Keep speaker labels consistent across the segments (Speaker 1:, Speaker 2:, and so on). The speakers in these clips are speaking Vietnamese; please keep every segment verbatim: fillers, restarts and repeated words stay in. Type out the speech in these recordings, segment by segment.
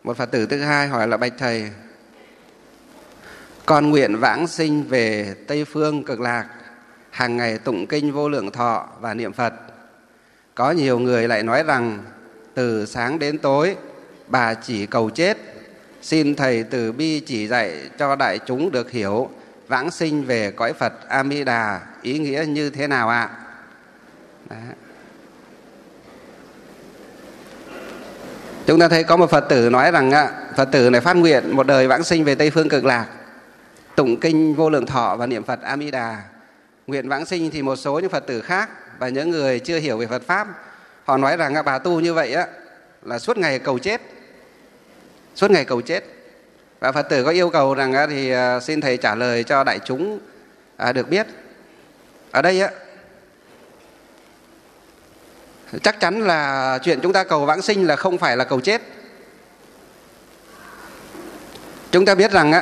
Speaker 1: Một Phật tử thứ hai hỏi là: bạch thầy, con nguyện vãng sinh về Tây Phương Cực Lạc, hàng ngày tụng kinh Vô Lượng Thọ và niệm Phật. Có nhiều người lại nói rằng từ sáng đến tối bà chỉ cầu chết. Xin thầy từ bi chỉ dạy cho đại chúng được hiểu vãng sinh về cõi Phật A Di Đà ý nghĩa như thế nào ạ? Đó. Chúng ta thấy có một Phật tử nói rằng Phật tử này phát nguyện một đời vãng sinh về Tây Phương Cực Lạc, tụng kinh Vô Lượng Thọ và niệm Phật A Di Đà. Nguyện vãng sinh thì một số những Phật tử khác và những người chưa hiểu về Phật Pháp, họ nói rằng bà tu như vậy á, là suốt ngày cầu chết. Suốt ngày cầu chết. Và Phật tử có yêu cầu rằng thì xin thầy trả lời cho đại chúng được biết. Ở đây á, chắc chắn là chuyện chúng ta cầu vãng sinh là không phải là cầu chết. Chúng ta biết rằng á,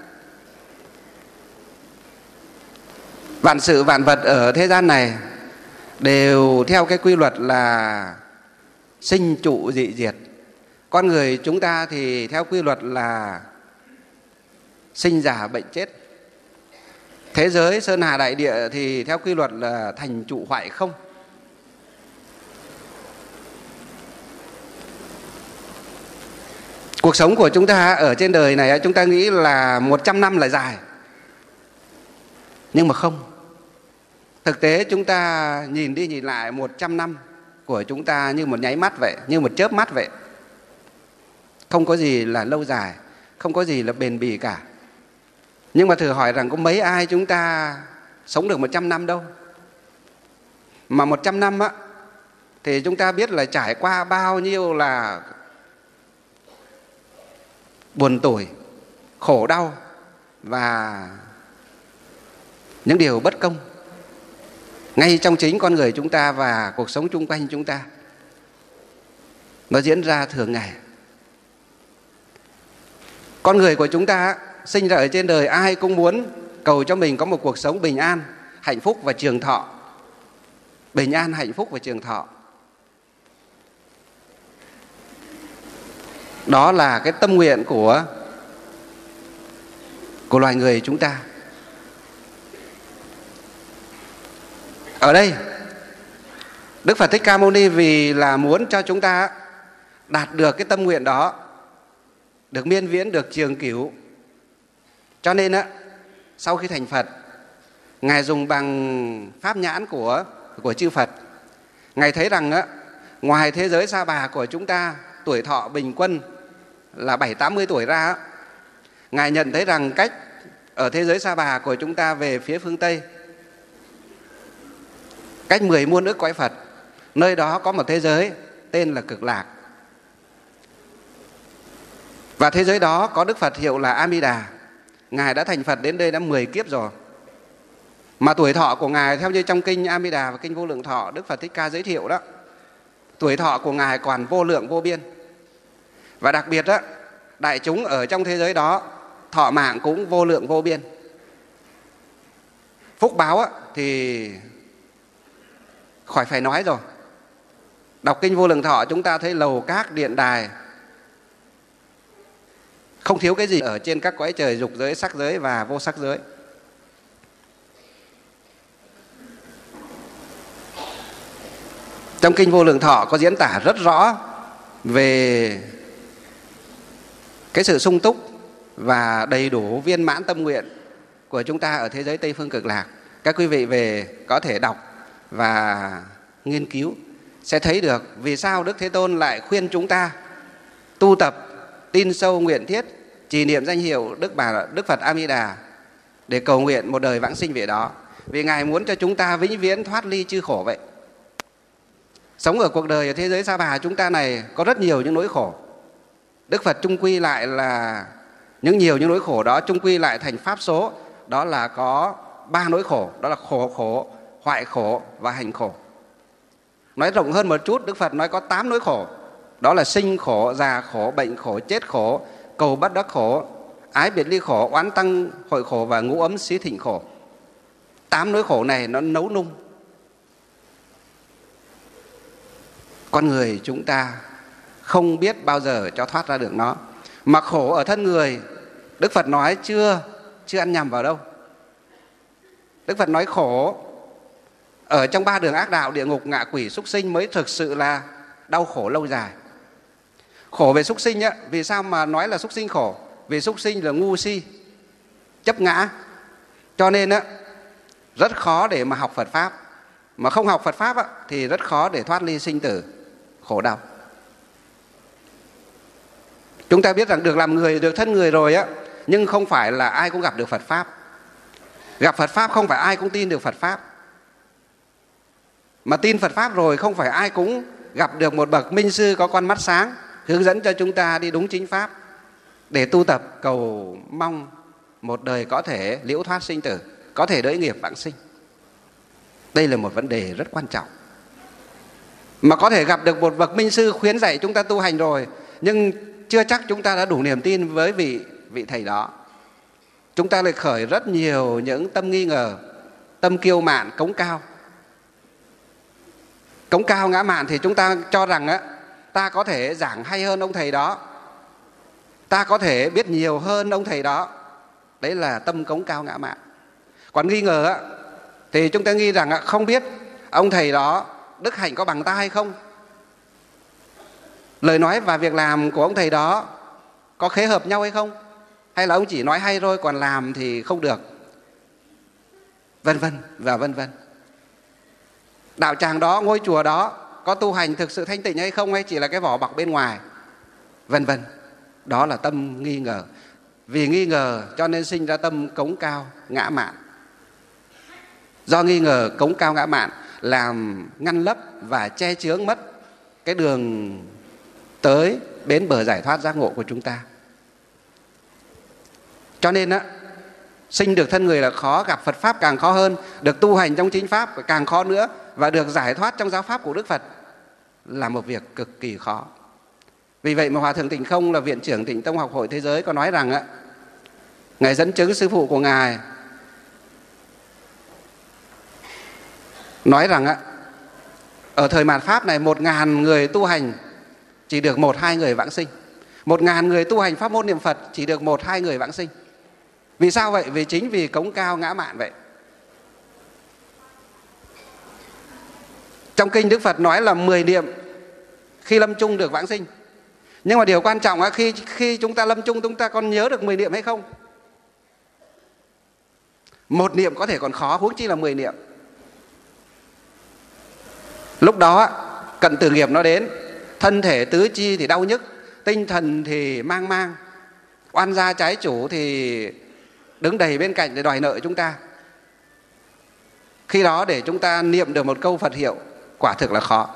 Speaker 1: vạn sự vạn vật ở thế gian này đều theo cái quy luật là sinh trụ dị diệt. Con người chúng ta thì theo quy luật là sinh già bệnh chết. Thế giới sơn hà đại địa thì theo quy luật là thành trụ hoại không. Cuộc sống của chúng ta ở trên đời này chúng ta nghĩ là một trăm năm là dài. Nhưng mà không. Thực tế chúng ta nhìn đi nhìn lại một trăm năm của chúng ta như một nháy mắt vậy, như một chớp mắt vậy. Không có gì là lâu dài, không có gì là bền bỉ cả. Nhưng mà thử hỏi rằng có mấy ai chúng ta sống được một trăm năm đâu. Mà một trăm năm á, thì chúng ta biết là trải qua bao nhiêu là buồn tủi, khổ đau và những điều bất công ngay trong chính con người chúng ta và cuộc sống chung quanh chúng ta. Nó diễn ra thường ngày. Con người của chúng ta sinh ra ở trên đời ai cũng muốn cầu cho mình có một cuộc sống bình an, hạnh phúc và trường thọ. Bình an, hạnh phúc và trường thọ. Đó là cái tâm nguyện của, của loài người chúng ta. Ở đây Đức Phật Thích Ca Mâu Ni vì là muốn cho chúng ta đạt được cái tâm nguyện đó, được miên viễn, được trường cửu, cho nên á, sau khi thành Phật, Ngài dùng bằng pháp nhãn của, của chư Phật. Ngài thấy rằng á, ngoài thế giới Sa Bà của chúng ta tuổi thọ bình quân là bảy tám mươi tuổi ra á, Ngài nhận thấy rằng cách ở thế giới Sa Bà của chúng ta về phía phương Tây, cách mười muôn ức cõi Phật, nơi đó có một thế giới tên là Cực Lạc. Và thế giới đó có Đức Phật hiệu là A Di Đà. Ngài đã thành Phật đến đây đã mười kiếp rồi. Mà tuổi thọ của Ngài theo như trong kinh A Di Đà và kinh Vô Lượng Thọ Đức Phật Thích Ca giới thiệu đó, tuổi thọ của Ngài còn vô lượng vô biên. Và đặc biệt đó, đại chúng ở trong thế giới đó thọ mạng cũng vô lượng vô biên. Phúc báo á, thì khỏi phải nói rồi. Đọc kinh Vô Lượng Thọ chúng ta thấy lầu các điện đài, không thiếu cái gì ở trên các cõi trời dục giới, sắc giới và vô sắc giới. Trong kinh Vô Lượng Thọ có diễn tả rất rõ về cái sự sung túc và đầy đủ viên mãn tâm nguyện của chúng ta ở thế giới Tây Phương Cực Lạc. Các quý vị về có thể đọc và nghiên cứu sẽ thấy được vì sao Đức Thế Tôn lại khuyên chúng ta tu tập, tin sâu nguyện thiết, trì niệm danh hiệu Đức Bà Đức Phật A Di Đà để cầu nguyện một đời vãng sinh về đó. Vì Ngài muốn cho chúng ta vĩnh viễn thoát ly chư khổ vậy. Sống ở cuộc đời ở thế giới Sa Bà chúng ta này có rất nhiều những nỗi khổ. Đức Phật chung quy lại là những nhiều những nỗi khổ đó chung quy lại thành pháp số, đó là có ba nỗi khổ, đó là khổ khổ, hoại khổ và hành khổ. Nói rộng hơn một chút, Đức Phật nói có tám nỗi khổ, đó là sinh khổ, già khổ, bệnh khổ, chết khổ, cầu bất đắc khổ, ái biệt ly khổ, oán tăng hội khổ và ngũ ấm xí thịnh khổ. Tám nỗi khổ này nó nấu nung con người chúng ta không biết bao giờ cho thoát ra được nó. Mà khổ ở thân người, Đức Phật nói chưa chưa ăn nhầm vào đâu. Đức Phật nói khổ ở trong ba đường ác đạo, địa ngục, ngạ quỷ, súc sinh mới thực sự là đau khổ lâu dài. Khổ về súc sinh á, vì sao mà nói là súc sinh khổ? Vì súc sinh là ngu si, chấp ngã, cho nên á rất khó để mà học Phật pháp. Mà không học Phật pháp á, thì rất khó để thoát ly sinh tử khổ đau. Chúng ta biết rằng được làm người, được thân người rồi á, nhưng không phải là ai cũng gặp được Phật pháp. Gặp Phật pháp không phải ai cũng tin được Phật pháp. Mà tin Phật pháp rồi không phải ai cũng gặp được một bậc minh sư có con mắt sáng, hướng dẫn cho chúng ta đi đúng chính pháp để tu tập cầu mong một đời có thể liễu thoát sinh tử, có thể đỡ nghiệp vãng sinh. Đây là một vấn đề rất quan trọng. Mà có thể gặp được một bậc minh sư khuyến dạy chúng ta tu hành rồi, nhưng chưa chắc chúng ta đã đủ niềm tin với vị, vị thầy đó. Chúng ta lại khởi rất nhiều những tâm nghi ngờ, tâm kiêu mạn, cống cao. Cống cao ngã mạn thì chúng ta cho rằng á, ta có thể giảng hay hơn ông thầy đó, ta có thể biết nhiều hơn ông thầy đó. Đấy là tâm cống cao ngã mạn. Còn nghi ngờ á, thì chúng ta nghi rằng á, không biết ông thầy đó đức hạnh có bằng ta hay không, lời nói và việc làm của ông thầy đó có khế hợp nhau hay không, hay là ông chỉ nói hay thôi còn làm thì không được, vân vân và vân vân. Đạo tràng đó, ngôi chùa đó có tu hành thực sự thanh tịnh hay không, hay chỉ là cái vỏ bọc bên ngoài, vân vân. Đó là tâm nghi ngờ. Vì nghi ngờ cho nên sinh ra tâm cống cao ngã mạn. Do nghi ngờ cống cao ngã mạn làm ngăn lấp và che chướng mất cái đường tới bến bờ giải thoát giác ngộ của chúng ta. Cho nên á, sinh được thân người là khó, gặp Phật pháp càng khó hơn, được tu hành trong chính pháp càng khó nữa, và được giải thoát trong giáo pháp của Đức Phật là một việc cực kỳ khó. Vì vậy mà Hòa Thượng Tịnh Không là Viện trưởng Tịnh Tông Học Hội Thế Giới có nói rằng á, Ngài dẫn chứng sư phụ của Ngài nói rằng á, ở thời mạt Pháp này, một ngàn người tu hành chỉ được một hai người vãng sinh. Một ngàn người tu hành pháp môn niệm Phật chỉ được một hai người vãng sinh. Vì sao vậy? Vì chính vì cống cao ngã mạn vậy. Trong kinh Đức Phật nói là mười niệm khi lâm chung được vãng sinh. Nhưng mà điều quan trọng là khi, khi chúng ta lâm chung, chúng ta còn nhớ được mười niệm hay không? Một niệm có thể còn khó, huống chi là mười niệm. Lúc đó cận tử nghiệp nó đến, thân thể tứ chi thì đau nhức, tinh thần thì mang mang, oan gia trái chủ thì đứng đầy bên cạnh để đòi nợ chúng ta. Khi đó để chúng ta niệm được một câu Phật hiệu quả thực là khó.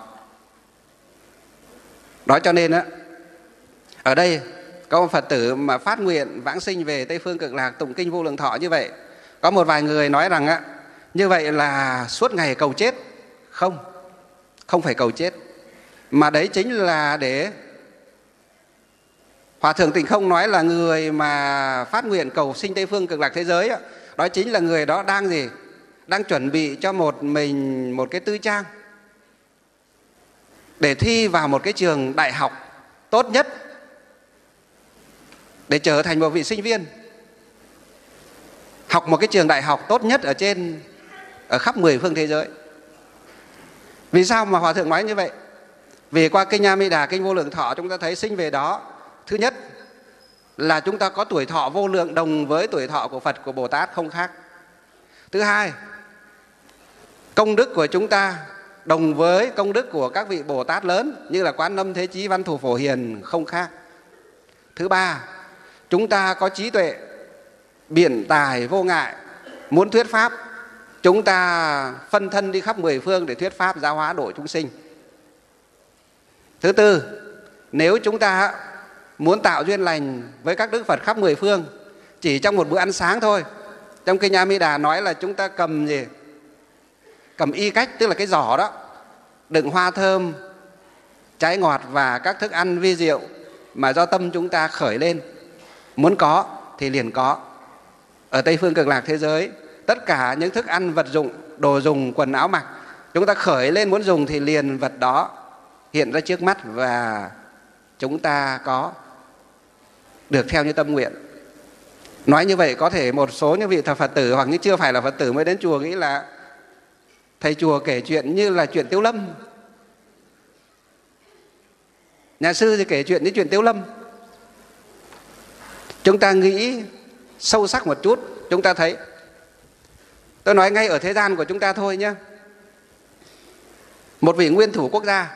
Speaker 1: Đó cho nên á, ở đây có một Phật tử mà phát nguyện vãng sinh về Tây Phương Cực Lạc tụng kinh Vô Lượng Thọ như vậy. Có một vài người nói rằng á, như vậy là suốt ngày cầu chết. Không, không phải cầu chết, mà đấy chính là để Hòa Thượng Tịnh Không nói là người mà phát nguyện cầu sinh Tây Phương Cực Lạc thế giới á, đó chính là người đó đang gì? Đang chuẩn bị cho một mình một cái tư trang để thi vào một cái trường đại học tốt nhất, để trở thành một vị sinh viên, học một cái trường đại học tốt nhất ở trên ở khắp mười phương thế giới. Vì sao mà Hòa Thượng nói như vậy? Vì qua kinh A Di Đà, kinh Vô Lượng Thọ chúng ta thấy sinh về đó, thứ nhất là chúng ta có tuổi thọ vô lượng đồng với tuổi thọ của Phật, của Bồ Tát không khác. Thứ hai, công đức của chúng ta đồng với công đức của các vị Bồ Tát lớn như là Quán Âm, Thế Chí, Văn Thù, Phổ Hiền không khác. Thứ ba, chúng ta có trí tuệ biện tài vô ngại, muốn thuyết pháp chúng ta phân thân đi khắp mười phương để thuyết pháp giáo hóa độ chúng sinh. Thứ tư, nếu chúng ta muốn tạo duyên lành với các Đức Phật khắp mười phương chỉ trong một bữa ăn sáng thôi, trong kinh A Di Đà nói là chúng ta cầm gì? Cầm y cách, tức là cái giỏ đó, đựng hoa thơm, trái ngọt và các thức ăn vi diệu mà do tâm chúng ta khởi lên, muốn có thì liền có. Ở Tây Phương Cực Lạc thế giới, tất cả những thức ăn, vật dụng, đồ dùng, quần áo mặc, chúng ta khởi lên muốn dùng thì liền vật đó hiện ra trước mắt và chúng ta có. được theo như tâm nguyện. Nói như vậy có thể một số những vị Phật tử hoặc như chưa phải là Phật tử mới đến chùa nghĩ là thầy chùa kể chuyện như là chuyện Tiếu Lâm. Nhà sư thì kể chuyện như chuyện Tiếu Lâm. Chúng ta nghĩ sâu sắc một chút, chúng ta thấy, tôi nói ngay ở thế gian của chúng ta thôi nhé. Một vị nguyên thủ quốc gia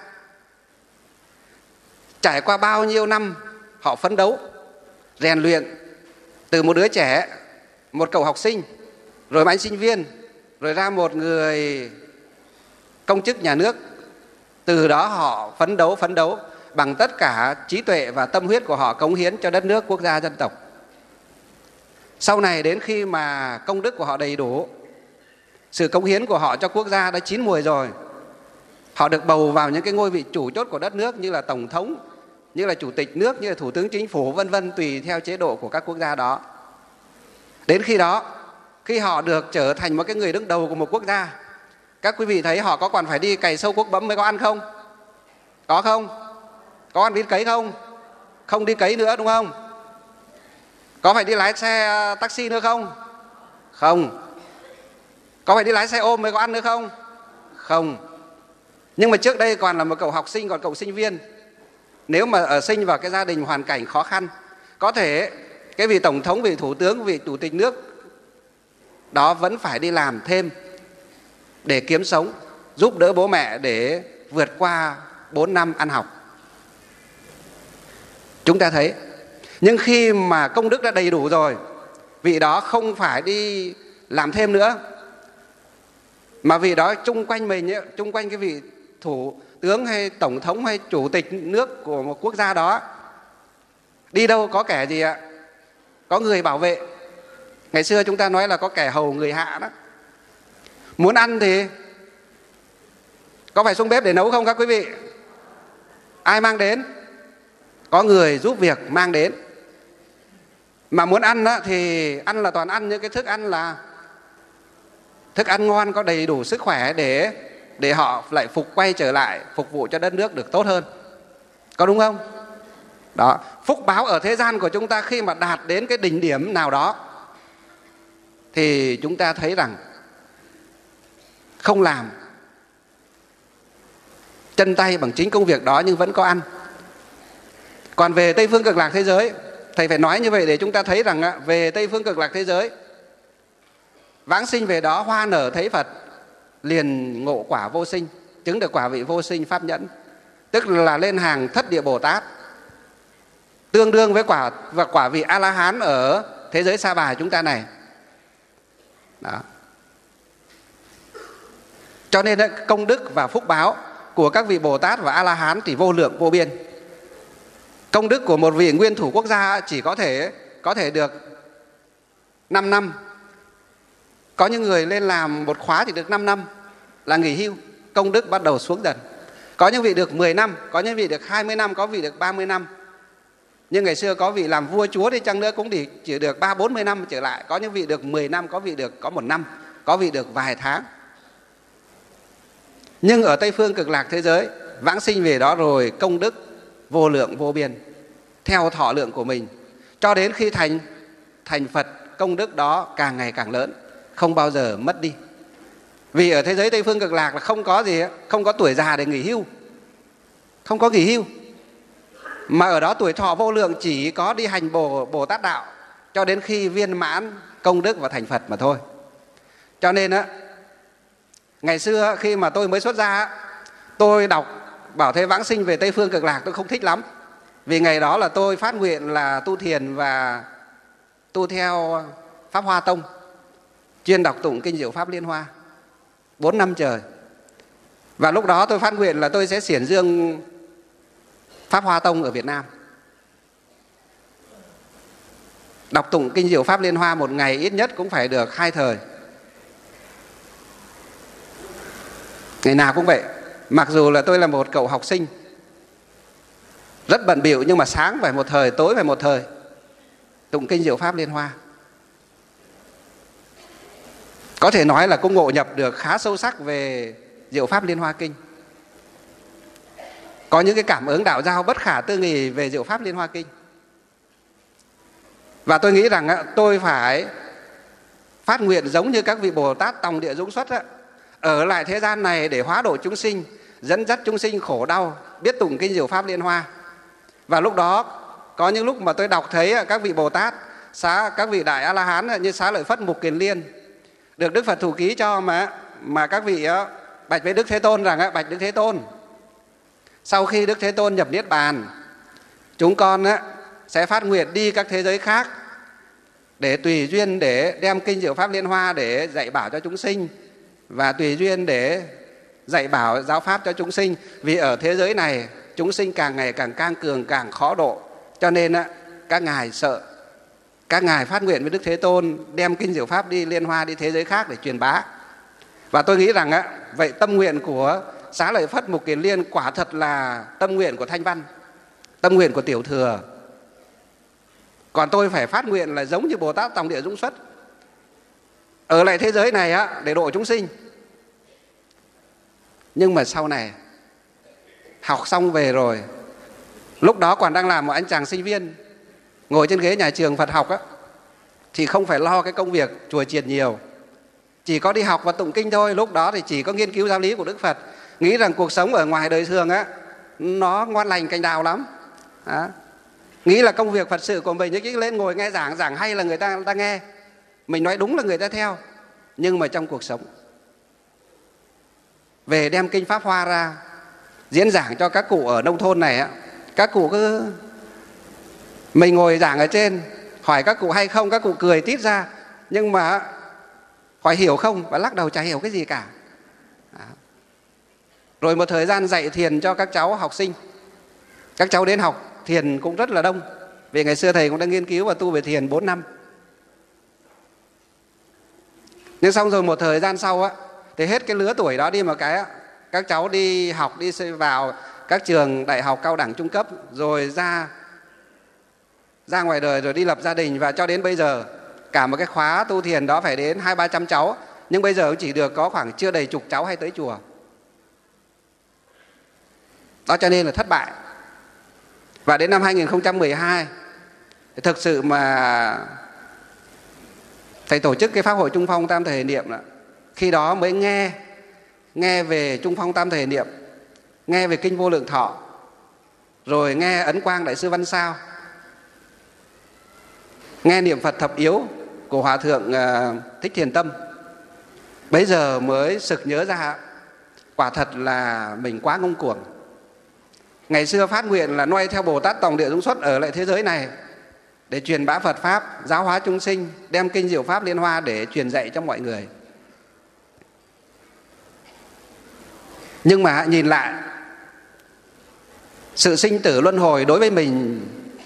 Speaker 1: trải qua bao nhiêu năm họ phấn đấu, rèn luyện, từ một đứa trẻ, một cậu học sinh, rồi một anh sinh viên, rồi ra một người công chức nhà nước. Từ đó họ phấn đấu, phấn đấu bằng tất cả trí tuệ và tâm huyết của họ cống hiến cho đất nước, quốc gia, dân tộc. Sau này đến khi mà công đức của họ đầy đủ, sự cống hiến của họ cho quốc gia đã chín mùi rồi, họ được bầu vào những cái ngôi vị chủ chốt của đất nước như là tổng thống, như là chủ tịch nước, như là thủ tướng chính phủ, vân vân, tùy theo chế độ của các quốc gia đó. Đến khi đó, khi họ được trở thành một cái người đứng đầu của một quốc gia, các quý vị thấy họ có còn phải đi cày sâu cuốc bấm mới có ăn không? Có không? Có ăn vịt cấy không? Không đi cấy nữa đúng không? Có phải đi lái xe taxi nữa không? Không. Có phải đi lái xe ôm mới có ăn nữa không? Không. Nhưng mà trước đây còn là một cậu học sinh, còn cậu sinh viên, nếu mà ở sinh vào cái gia đình hoàn cảnh khó khăn, có thể cái vị tổng thống, vị thủ tướng, vị chủ tịch nước đó vẫn phải đi làm thêm để kiếm sống, giúp đỡ bố mẹ để vượt qua bốn năm ăn học. Chúng ta thấy, nhưng khi mà công đức đã đầy đủ rồi, vị đó không phải đi làm thêm nữa, mà vị đó chung quanh mình, chung quanh cái vị thủ tướng hay tổng thống hay chủ tịch nước của một quốc gia đó, đi đâu có kẻ gì ạ? Có người bảo vệ. Ngày xưa chúng ta nói là có kẻ hầu người hạ đó. Muốn ăn thì có phải xuống bếp để nấu không các quý vị? Ai mang đến? Có người giúp việc mang đến. Mà muốn ăn đó, thì ăn là toàn ăn những cái thức ăn là thức ăn ngon, có đầy đủ sức khỏe để để họ lại phục quay trở lại phục vụ cho đất nước được tốt hơn. Có đúng không? Đó, phúc báo ở thế gian của chúng ta khi mà đạt đến cái đỉnh điểm nào đó thì chúng ta thấy rằng không làm chân tay bằng chính công việc đó nhưng vẫn có ăn. Còn về Tây phương cực lạc thế giới, thầy phải nói như vậy để chúng ta thấy rằng về Tây phương cực lạc thế giới, vãng sinh về đó hoa nở thấy Phật, liền ngộ quả vô sinh, chứng được quả vị vô sinh pháp nhẫn, tức là lên hàng thất địa Bồ Tát, tương đương với quả và quả vị A La Hán ở thế giới Sa Bà chúng ta này. Đó. Cho nên công đức và phúc báo của các vị Bồ Tát và A La Hán thì vô lượng vô biên. Công đức của một vị nguyên thủ quốc gia chỉ có thể có thể được năm năm. Có những người lên làm một khóa chỉ được năm năm là nghỉ hưu, công đức bắt đầu xuống dần. Có những vị được mười năm, có những vị được hai mươi năm, có vị được ba mươi năm. Nhưng ngày xưa có vị làm vua chúa đi chăng nữa cũng chỉ được ba bốn mươi năm trở lại. Có những vị được mười năm, có vị được có một năm, có vị được vài tháng. Nhưng ở Tây phương cực lạc thế giới, vãng sinh về đó rồi công đức vô lượng vô biên, theo thọ lượng của mình, cho đến khi thành thành Phật, công đức đó càng ngày càng lớn, không bao giờ mất đi. Vì ở thế giới Tây phương cực lạc là không có gì, không có tuổi già để nghỉ hưu, không có nghỉ hưu. Mà ở đó tuổi thọ vô lượng chỉ có đi hành Bồ, Bồ Tát đạo cho đến khi viên mãn công đức và thành Phật mà thôi. Cho nên á, ngày xưa khi mà tôi mới xuất gia, tôi đọc bảo thế vãng sinh về Tây phương cực lạc tôi không thích lắm. Vì ngày đó là tôi phát nguyện là tu thiền và tu theo Pháp Hoa Tông, chuyên đọc tụng kinh Diệu Pháp Liên Hoa bốn năm trời. Và lúc đó tôi phát nguyện là tôi sẽ xiển dương Pháp Hoa Tông ở Việt Nam. Đọc tụng kinh Diệu Pháp Liên Hoa một ngày ít nhất cũng phải được hai thời. Ngày nào cũng vậy. Mặc dù là tôi là một cậu học sinh rất bận bịu, nhưng mà sáng phải một thời, tối phải một thời tụng kinh Diệu Pháp Liên Hoa. Có thể nói là cũng ngộ nhập được khá sâu sắc về Diệu Pháp Liên Hoa Kinh. Có những cái cảm ứng đạo giao bất khả tư nghì về Diệu Pháp Liên Hoa Kinh. Và tôi nghĩ rằng tôi phải phát nguyện giống như các vị Bồ Tát Tòng Địa Dũng Xuất, ở lại thế gian này để hóa độ chúng sinh, dẫn dắt chúng sinh khổ đau, biết tụng kinh diệu pháp Liên Hoa. Và lúc đó có những lúc mà tôi đọc thấy các vị Bồ Tát, xá, các vị Đại A-la-hán như Xá Lợi Phất, Mục Kiền Liên, được Đức Phật thủ ký cho mà mà các vị bạch với Đức Thế Tôn rằng: bạch Đức Thế Tôn, sau khi Đức Thế Tôn nhập Niết Bàn, chúng con sẽ phát nguyện đi các thế giới khác để tùy duyên để đem kinh diệu pháp Liên Hoa để dạy bảo cho chúng sinh, và tùy duyên để dạy bảo giáo pháp cho chúng sinh. Vì ở thế giới này chúng sinh càng ngày càng cang cường, càng khó độ, cho nên các ngài sợ. Các ngài phát nguyện với Đức Thế Tôn đem kinh diệu pháp đi Liên Hoa, đi thế giới khác để truyền bá. Và tôi nghĩ rằng vậy tâm nguyện của Xá Lợi Phất, Mục Kiền Liên quả thật là tâm nguyện của Thanh Văn, tâm nguyện của Tiểu Thừa. Còn tôi phải phát nguyện là giống như Bồ Tát Tòng Địa Dũng Xuất, ở lại thế giới này để độ chúng sinh. Nhưng mà sau này học xong về rồi, lúc đó còn đang làm một anh chàng sinh viên, ngồi trên ghế nhà trường Phật học á, thì không phải lo cái công việc chùa chiền nhiều, chỉ có đi học và tụng kinh thôi. Lúc đó thì chỉ có nghiên cứu giáo lý của Đức Phật, nghĩ rằng cuộc sống ở ngoài đời thường á nó ngon lành cành đào lắm. Đó. Nghĩ là công việc Phật sự của mình chỉ lên ngồi nghe giảng, giảng hay là người ta, người ta nghe, mình nói đúng là người ta theo. Nhưng mà trong cuộc sống, về đem kinh Pháp Hoa ra diễn giảng cho các cụ ở nông thôn này á, các cụ cứ, mình ngồi giảng ở trên, hỏi các cụ hay không, các cụ cười tít ra, nhưng mà hỏi hiểu không, và lắc đầu chả hiểu cái gì cả. Đó. Rồi một thời gian dạy thiền cho các cháu học sinh, các cháu đến học thiền cũng rất là đông, vì ngày xưa thầy cũng đã nghiên cứu và tu về thiền bốn năm. Nhưng xong rồi một thời gian sau á, thì hết cái lứa tuổi đó đi một cái á, các cháu đi học, đi vào các trường đại học, cao đẳng, trung cấp, rồi ra ra ngoài đời, rồi đi lập gia đình. Và cho đến bây giờ cả một cái khóa tu thiền đó phải đến hai ba trăm cháu, nhưng bây giờ chỉ được có khoảng chưa đầy chục cháu hay tới chùa. Đó, cho nên là thất bại. Và đến năm hai nghìn không trăm mười hai thì thực sự mà thầy tổ chức cái Pháp hội Trung Phong Tam Thời Niệm đó. Khi đó mới nghe nghe về Trung Phong Tam Thời Niệm, nghe về kinh Vô Lượng Thọ, rồi nghe Ấn Quang Đại sư Văn Sao, nghe niệm Phật thập yếu của Hòa Thượng Thích Thiền Tâm. Bấy giờ mới sực nhớ ra quả thật là mình quá ngông cuồng. Ngày xưa phát nguyện là noi theo Bồ Tát Tòng Địa Dũng Xuất ở lại thế giới này để truyền bá Phật Pháp, giáo hóa chúng sinh, đem kinh diệu pháp Liên Hoa để truyền dạy cho mọi người. Nhưng mà nhìn lại, sự sinh tử luân hồi đối với mình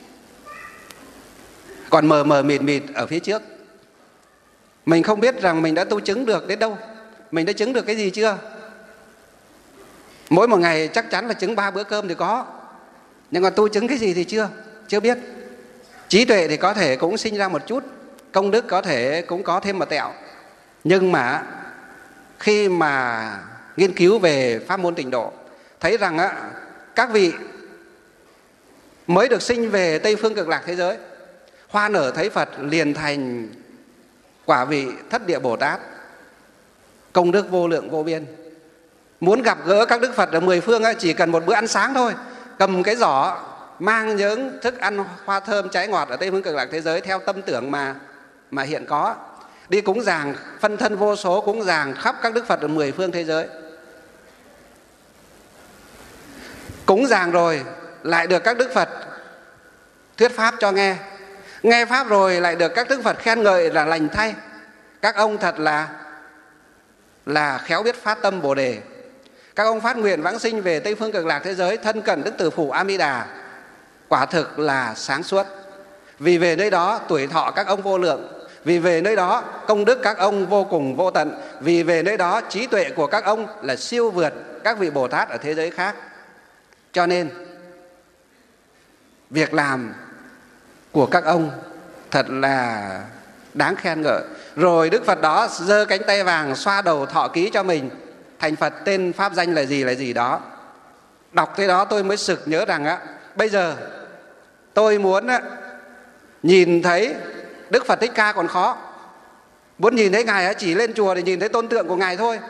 Speaker 1: còn mờ mờ mịt mịt ở phía trước. Mình không biết rằng mình đã tu chứng được đến đâu, mình đã chứng được cái gì chưa. Mỗi một ngày chắc chắn là chứng ba bữa cơm thì có, nhưng còn tu chứng cái gì thì chưa, chưa biết. Trí tuệ thì có thể cũng sinh ra một chút, công đức có thể cũng có thêm một tẹo. Nhưng mà khi mà nghiên cứu về pháp môn tịnh độ, thấy rằng á, các vị mới được sinh về Tây Phương Cực Lạc thế giới, hoa nở thấy Phật liền thành quả vị Thất Địa Bồ Tát, công đức vô lượng vô biên. Muốn gặp gỡ các Đức Phật ở mười phương á, chỉ cần một bữa ăn sáng thôi, cầm cái giỏ mang những thức ăn hoa thơm trái ngọt ở Tây Phương Cực Lạc thế giới theo tâm tưởng mà mà hiện có, đi cúng dường phân thân vô số, cúng dường khắp các Đức Phật ở mười phương thế giới. Cúng dường rồi lại được các Đức Phật thuyết pháp cho nghe, nghe pháp rồi lại được các Đức Phật khen ngợi là lành thay. Các ông thật là là khéo biết phát tâm Bồ Đề. Các ông phát nguyện vãng sinh về Tây Phương Cực Lạc thế giới, thân cận Đức Tử Phụ A Di Đà, quả thực là sáng suốt. Vì về nơi đó tuổi thọ các ông vô lượng, vì về nơi đó công đức các ông vô cùng vô tận, vì về nơi đó trí tuệ của các ông là siêu vượt các vị Bồ Tát ở thế giới khác. Cho nên việc làm của các ông thật là đáng khen ngợi. Rồi Đức Phật đó giơ cánh tay vàng xoa đầu thọ ký cho mình, thành Phật tên pháp danh là gì là gì đó. Đọc thế đó tôi mới sực nhớ rằng á, bây giờ tôi muốn á, Nhìn thấy Đức Phật Thích Ca còn khó. Muốn nhìn thấy Ngài chỉ lên chùa để nhìn thấy tôn tượng của Ngài thôi.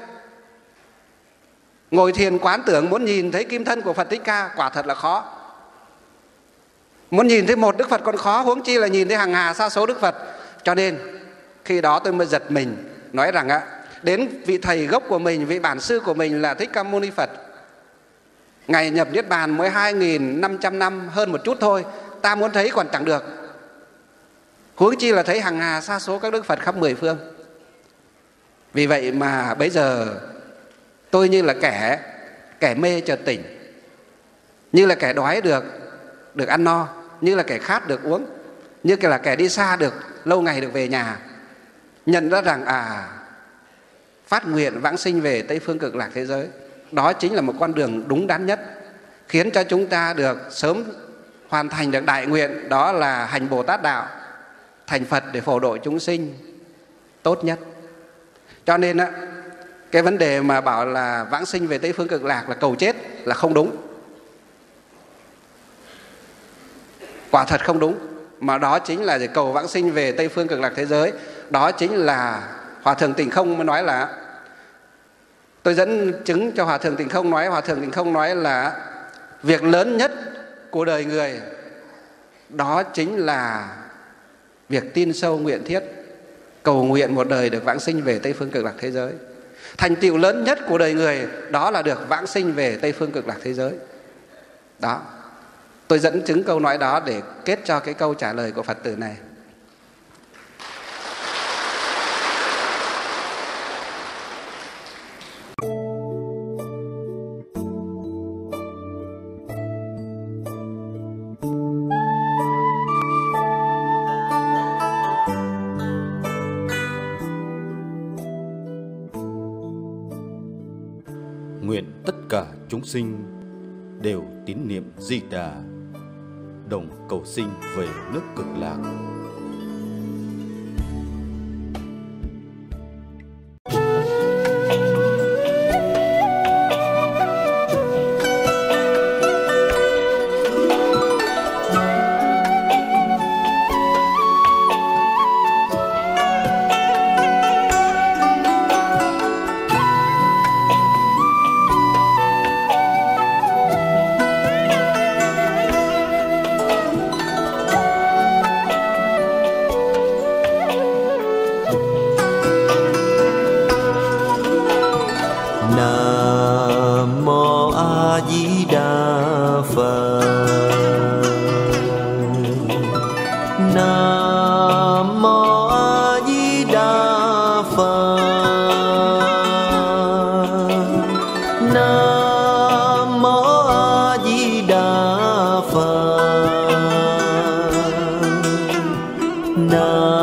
Speaker 1: Ngồi thiền quán tưởng muốn nhìn thấy kim thân của Phật Thích Ca quả thật là khó. Muốn nhìn thấy một Đức Phật còn khó, huống chi là nhìn thấy hàng hà sa số Đức Phật. Cho nên khi đó tôi mới giật mình, nói rằng á, đến vị thầy gốc của mình, vị bản sư của mình là Thích Ca Mâu Ni Phật, Ngài nhập Niết Bàn mới hai nghìn năm trăm năm hơn một chút thôi, ta muốn thấy còn chẳng được, huống chi là thấy hàng hà sa số các Đức Phật khắp mười phương. Vì vậy mà bây giờ tôi như là kẻ kẻ mê chợt tỉnh, như là kẻ đói được được ăn no, như là kẻ khát được uống, như là kẻ đi xa được lâu ngày được về nhà, nhận ra rằng à, phát nguyện vãng sinh về Tây Phương Cực Lạc thế giới, đó chính là một con đường đúng đắn nhất, khiến cho chúng ta được sớm hoàn thành được đại nguyện, đó là hành Bồ Tát đạo, thành Phật để phổ độ chúng sinh tốt nhất. Cho nên á, cái vấn đề mà bảo là vãng sinh về Tây Phương Cực Lạc là cầu chết là không đúng. Quả thật không đúng. Mà đó chính là để cầu vãng sinh về Tây Phương Cực Lạc thế giới. Đó chính là Hòa Thượng Tịnh Không mới nói là, tôi dẫn chứng cho Hòa Thượng Tịnh Không nói, Hòa Thượng Tịnh Không nói là việc lớn nhất của đời người đó chính là việc tin sâu nguyện thiết, cầu nguyện một đời được vãng sinh về Tây Phương Cực Lạc thế giới. Thành tựu lớn nhất của đời người đó là được vãng sinh về Tây Phương Cực Lạc thế giới. Đó, tôi dẫn chứng câu nói đó để kết cho cái câu trả lời của Phật tử này.
Speaker 2: Nguyện tất cả chúng sinh đều tín niệm Di Đà, đồng cầu sinh về nước Cực Lạc.
Speaker 3: Nam